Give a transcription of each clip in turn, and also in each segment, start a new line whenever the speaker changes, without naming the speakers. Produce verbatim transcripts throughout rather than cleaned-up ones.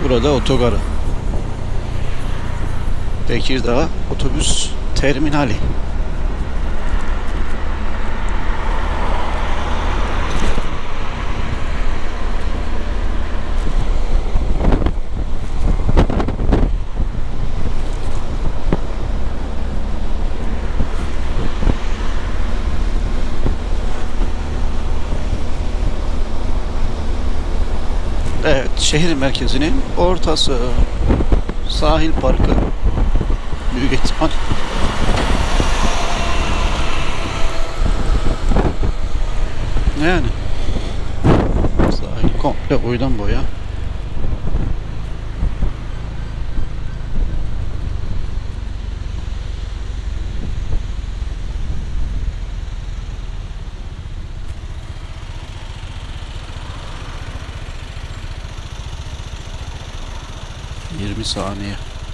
Burada otogarı. Tekirdağ otobüs terminali. Evet, şehir merkezinin ortası. Sahil Parkı. Büyük ihtimal. Yani sahil komple boydan boya. yirmi saniye.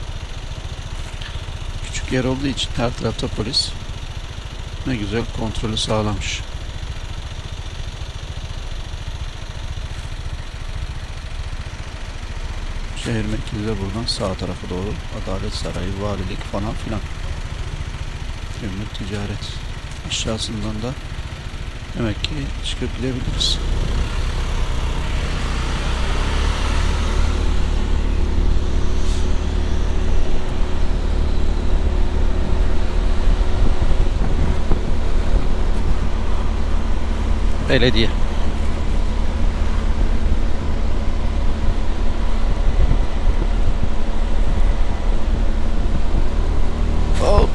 Küçük yer olduğu için her tarafta polis. Ne güzel kontrolü sağlamış. Şehir merkezi de buradan sağ tarafa doğru. Adalet Sarayı, valilik falan filan. Gümrük, ticaret. Aşağısından da demek ki çıkıp gidebiliriz. Belediye. Oh.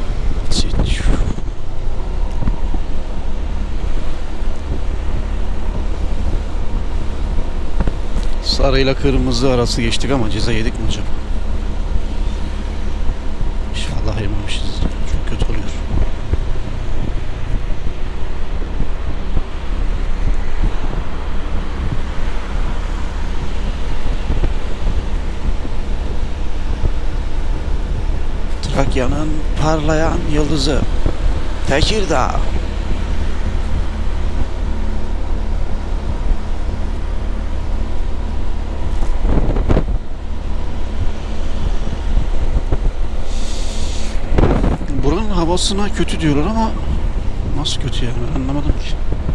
Sarıyla kırmızı arası geçtik ama ceza yedik mi hocam? İnşallah yememişiz. Çok kötü oluyor. Trakya'nın parlayan yıldızı Tekirdağ. Buranın havasına kötü diyorlar ama nasıl kötü yani, ben anlamadım ki.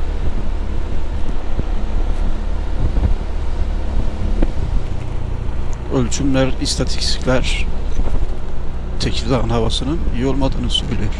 Ölçümler, istatistikler Tekirdağ'ın havasının iyi olmadığını söylüyor.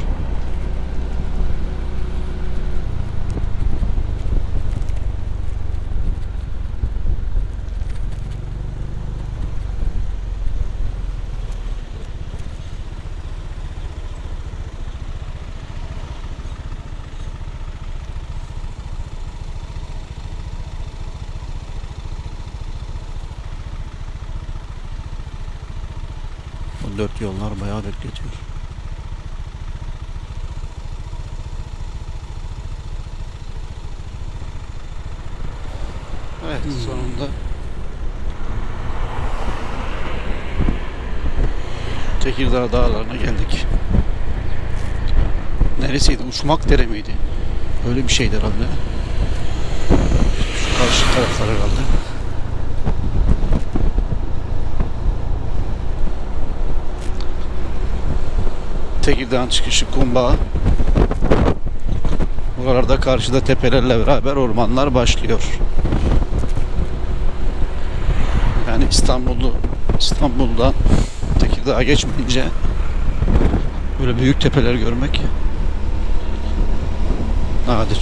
Dört yollar bayağı bekletiyor. Evet, hmm. sonunda Tekirdağ dağlarına geldik. Neresiydi? Uçmakdere miydi? Öyle bir şeydi herhalde. Şu karşı taraflar herhalde. Tekirdağ'ın çıkışı Kumbağa. Buralarda karşıda tepelerle beraber ormanlar başlıyor. Yani İstanbul'da İstanbul'da Tekirdağ'a geçmeyince böyle büyük tepeler görmek nadir.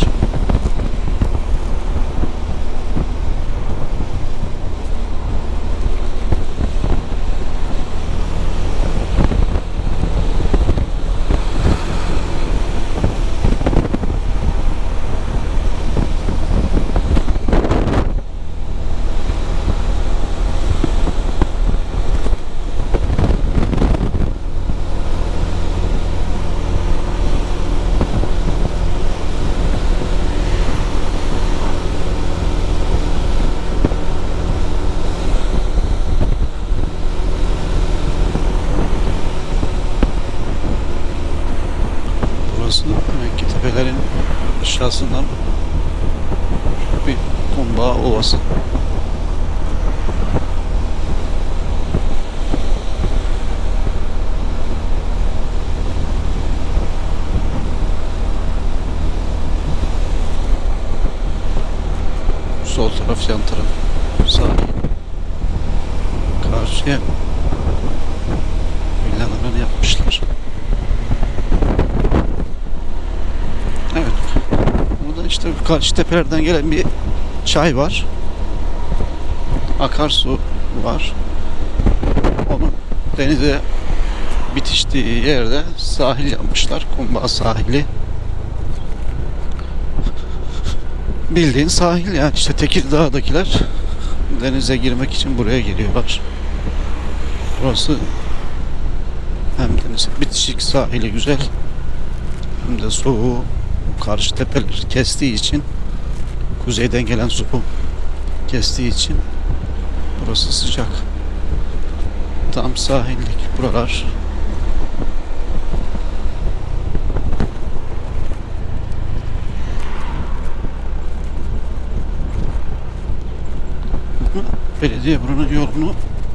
Demek ki tepelerin aşağısından bir Kumbağa Ovası. taraf yan taraf sahil. Karşıya villalarını yapmışlar. Evet. Burada işte karşı tepelerden gelen bir çay var. Akarsu var. Onun denize bitiştiği yerde sahil yapmışlar. Kumbağ sahili. Bildiğin sahil yani. İşte Tekirdağ'dakiler denize girmek için buraya geliyorlar. Burası hem deniz bitişik, sahili güzel, hem de soğuğu karşı tepeler kestiği için, kuzeyden gelen soğuğu kestiği için burası sıcak. Tam sahillik buralar. Belediye buranın yolunu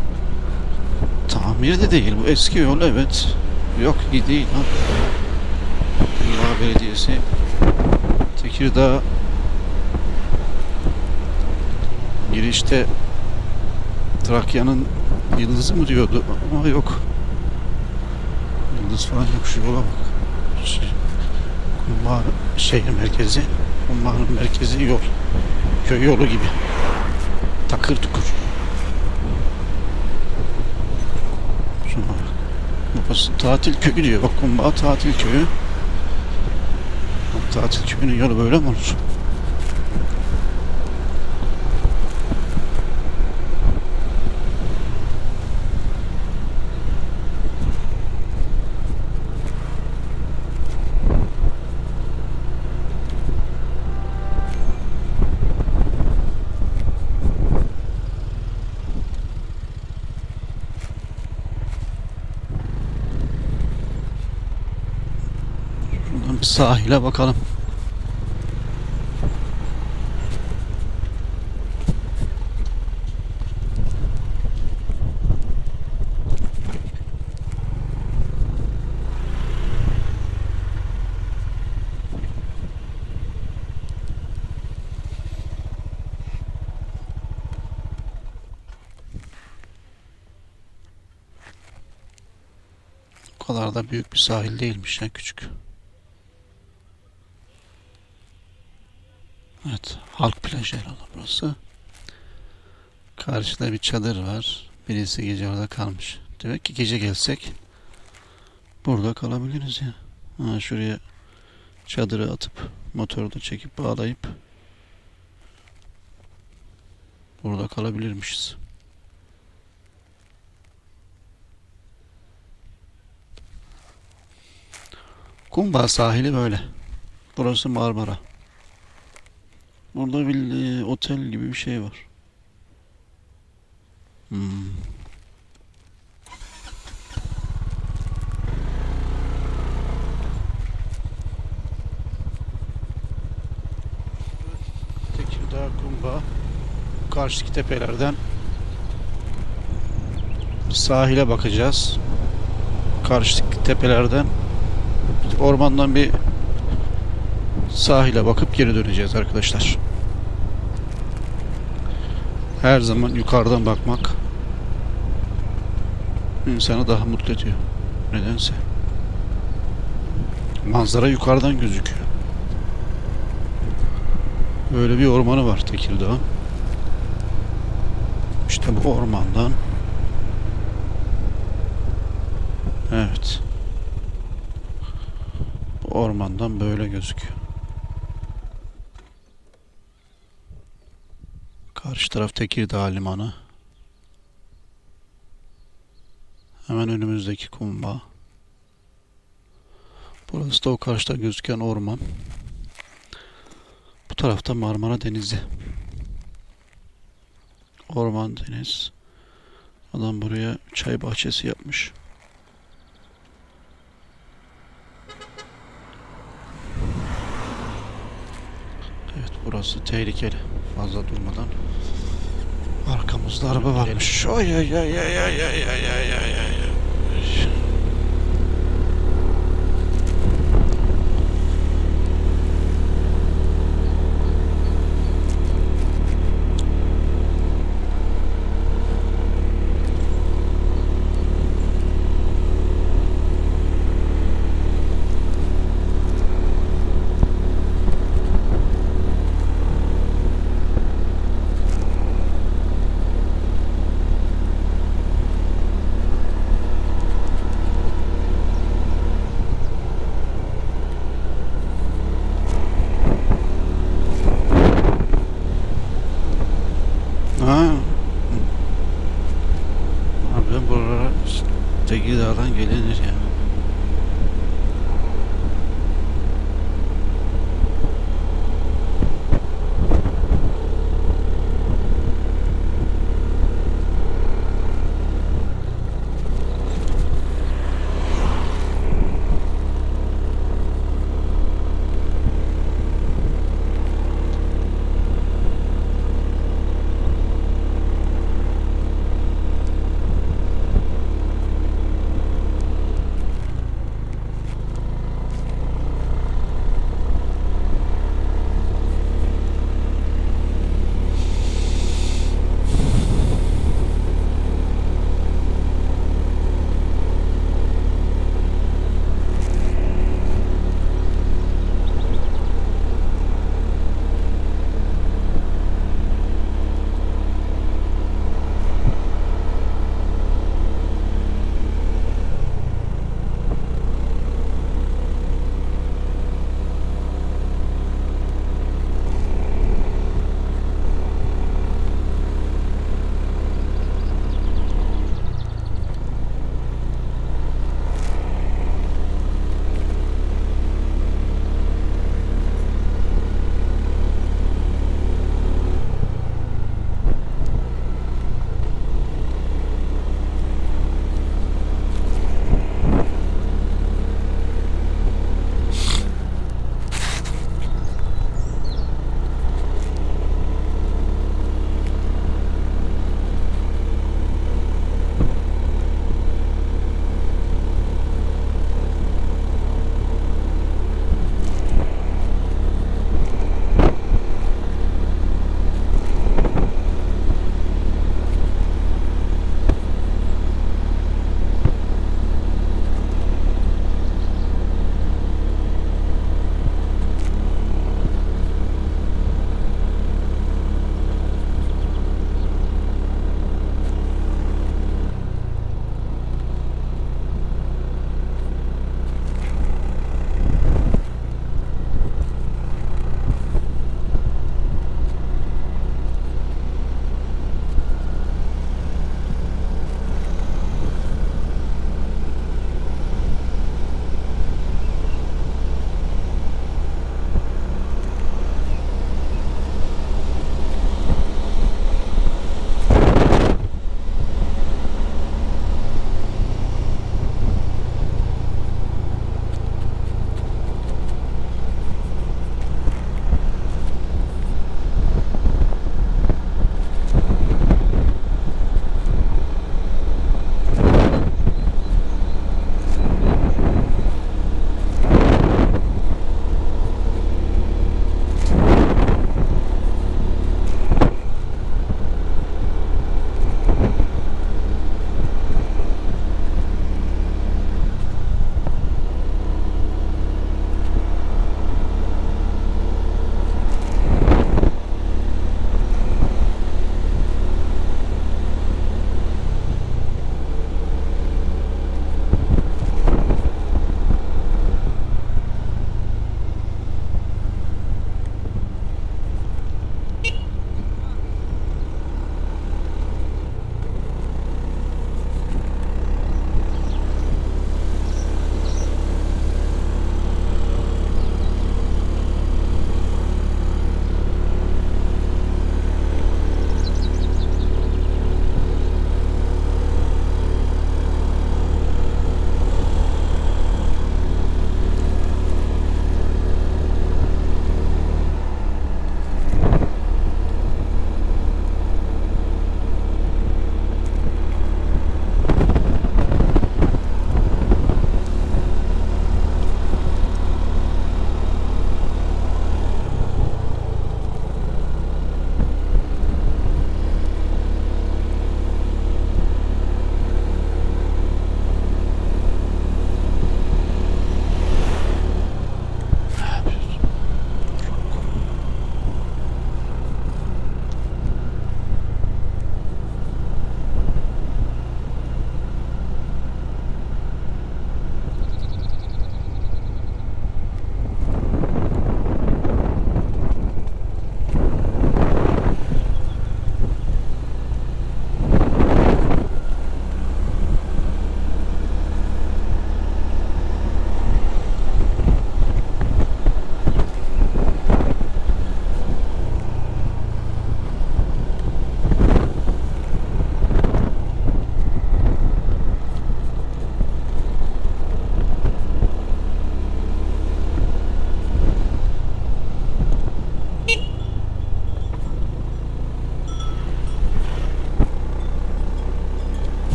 tamir de değil. Bu eski yol, evet. Yok, iyi değil. Ha. Kumbağ Belediyesi Tekirdağ girişte Trakya'nın yıldızı mı diyordu ama yok. Yıldız falan yok. Şu yola bak. Kumbağ şehir merkezi. Kumbağa'nın merkezi yol. Köy yolu gibi. Takır tukur. Şuna bak. Burası tatil köyü diyor. Bak, Kumbağ tatil köyü. Bak, tatil köyünün yolu böyle mi olur? Bir sahile bakalım. O kadar da büyük bir sahil değilmiş ya, küçük. Evet, halk plajı herhalde burası. Karşıda bir çadır var. Birisi gece orada kalmış. Demek ki gece gelsek burada kalabiliriz ya. Ha, şuraya çadırı atıp motoru da çekip bağlayıp burada kalabilirmişiz. Kumbağ sahili böyle. Burası Marmara. Burada bir otel gibi bir şey var. Hmm. Tekirdağ, Kumbağ. Karşıdaki tepelerden sahile bakacağız. Karşıdaki tepelerden ormandan bir sahile bakıp geri döneceğiz arkadaşlar. Her zaman yukarıdan bakmak insanı daha mutlu ediyor. Nedense. Manzara yukarıdan gözüküyor. Böyle bir ormanı var Tekirdağ. İşte bu ormandan. Evet. Bu ormandan böyle gözüküyor. Karşı taraf Tekirdağ Limanı. Hemen önümüzdeki Kumbağ. Burası da o karşıda gözüken orman. Bu tarafta Marmara Denizi. Orman, deniz. Adam buraya çay bahçesi yapmış. Evet, burası tehlikeli. Fazla durmadan. Arkamızda araba varmış. Ay ay ay ay ay ay ay ay ay ay. Ha. Abi buralara Tekirdağ'dan gelinir ya.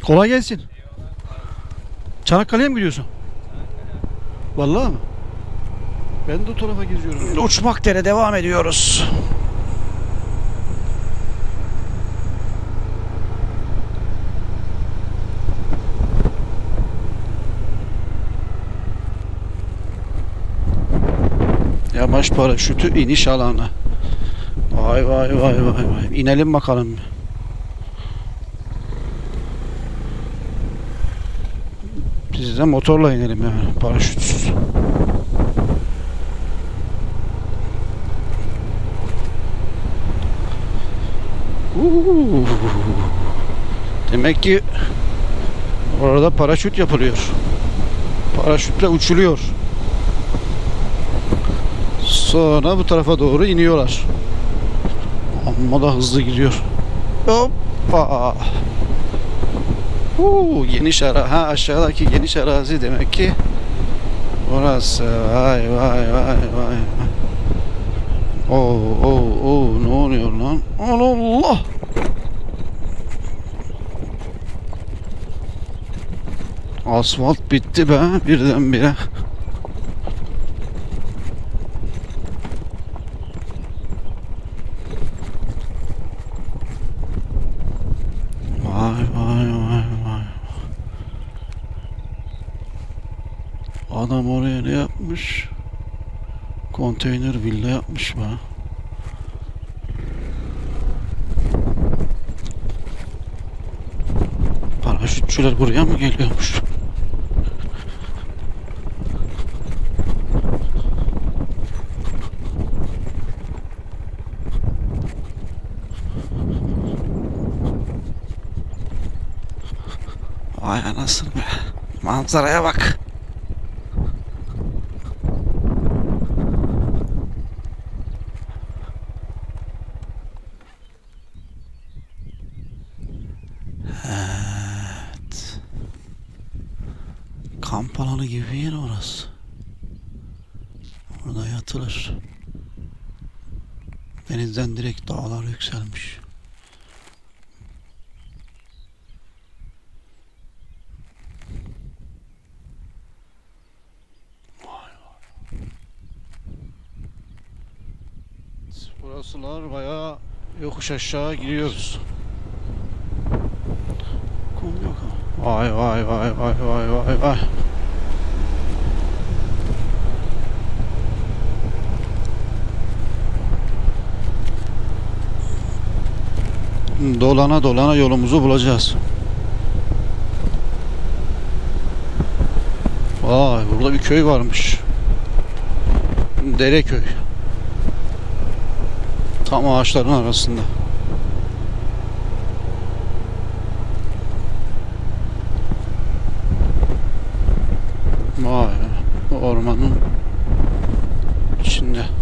Kolay gelsin. Çanakkale'ye mi gidiyorsun? Vallahi mi? Ben de o tarafa geziyorum. Uçmakdere'ye devam ediyoruz. Yamaç paraşütü iniş alanı. Vay vay vay vay vay. İnelim bakalım. Biz de motorla inelim yani, paraşütsüz. Uuu. Demek ki orada paraşüt yapılıyor. Paraşütle uçuluyor. Sonra bu tarafa doğru iniyorlar. Amma da hızlı gidiyor. Hoppa. Uuu, geniş ara. Ha, aşağıdaki geniş arazi demek ki orası. Vay vay vay vay. Oo oo oo, ne oluyor lan? Allah. Asfalt bitti be birdenbire. Vay vay vay vay. Adam oraya ne yapmış? Konteyner villa yapmış be. Paraşütçüler buraya mı geliyormuş? Vay anasını be. Manzaraya bak. Evet. Kamp alanı gibi bir yer orası. Orada yatılır. Denizden direkt dağlar yükselmiş. Burasılar bayağı yokuş aşağı gidiyoruz. Kum yok ama. Vay vay vay vay vay vay vay. Dolana dolana yolumuzu bulacağız. Vay, burada bir köy varmış. Dereköy. Tam ağaçların arasında. Vay, ormanın içinde.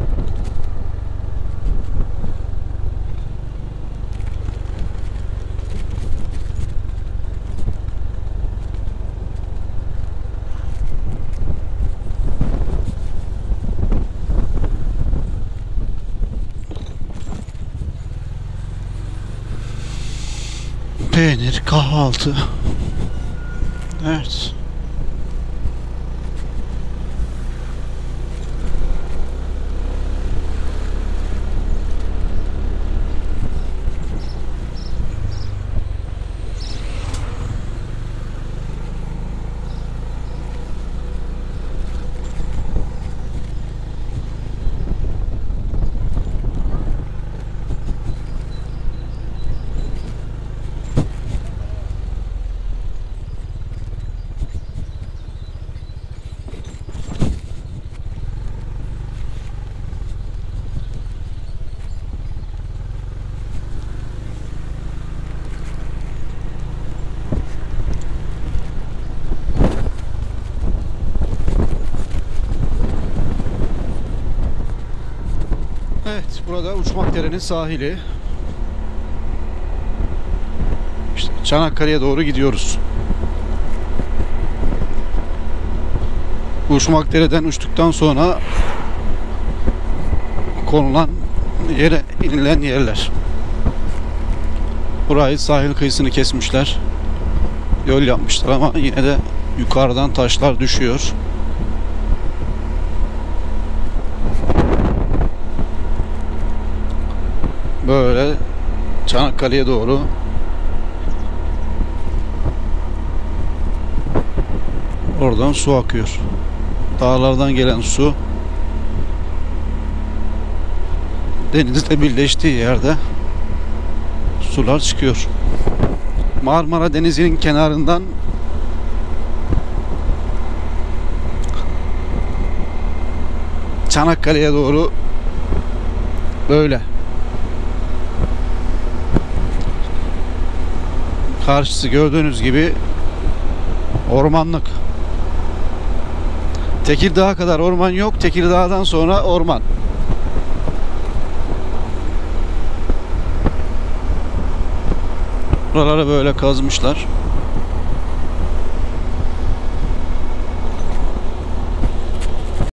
Peynir, kahvaltı. Evet. Evet, burada Uçmakdere'nin sahili. İşte Çanakkale'ye doğru gidiyoruz. Uçmakdere'den uçtuktan sonra konulan yere inilen yerler. Burayı sahil kıyısını kesmişler. yol yapmışlar ama yine de yukarıdan taşlar düşüyor. Böyle Çanakkale'ye doğru oradan su akıyor. Dağlardan gelen su denizle birleştiği yerde sular çıkıyor. Marmara Denizi'nin kenarından Çanakkale'ye doğru böyle. Karşısı gördüğünüz gibi ormanlık. Tekirdağ'a kadar orman yok. Tekirdağ'dan sonra orman. Buraları böyle kazmışlar.